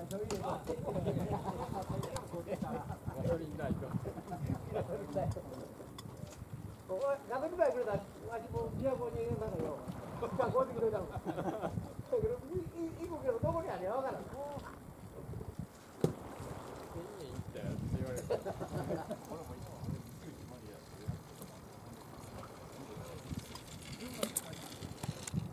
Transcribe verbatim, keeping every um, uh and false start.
Gak ada baik kita, masih mau dia mau nyanyi mana yo. Gak boleh kita tahu.